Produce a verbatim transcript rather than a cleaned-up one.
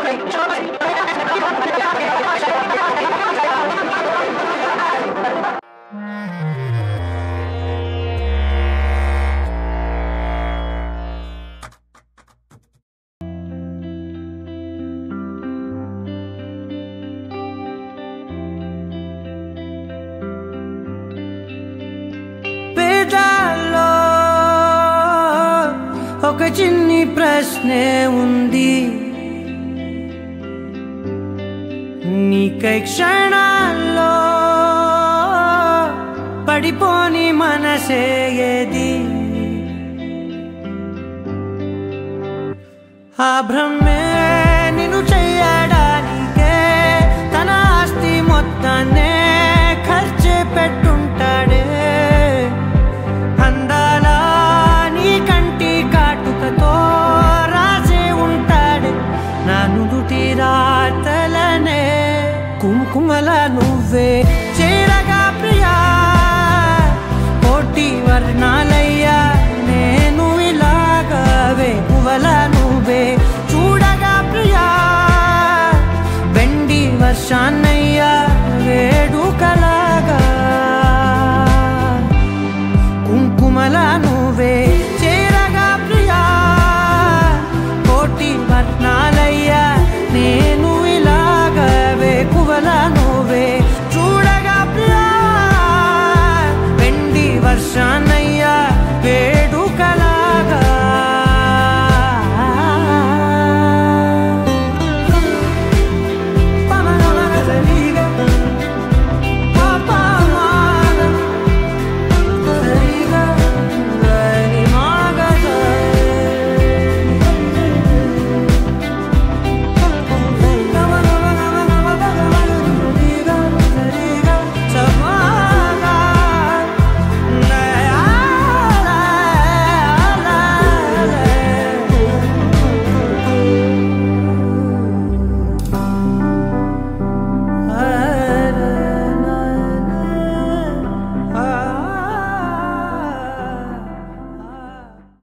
ఒక చిన్ని ప్రశ్నే ఉంది, నీకై క్షణాల్లో పడిపోని మనసే ఏది? ఆ భ్రమే నిన్ను చెయ్యడానికే తన ఆస్తి మొత్తాన్నే ఖర్చు పెట్టుంటాడే. అందాల నీ కంటి కాటుకతో రాసే ఉంటాడే నా నుదుటి రాతలనే. కుంకుమల నువ్వే చేరగా ప్రియా, కోటి వర్ణాలయ్యా నేను ఇలాగవే. పువ్వుల నువ్వే చూడగా ప్రియా, వెండి వర్షాన్ని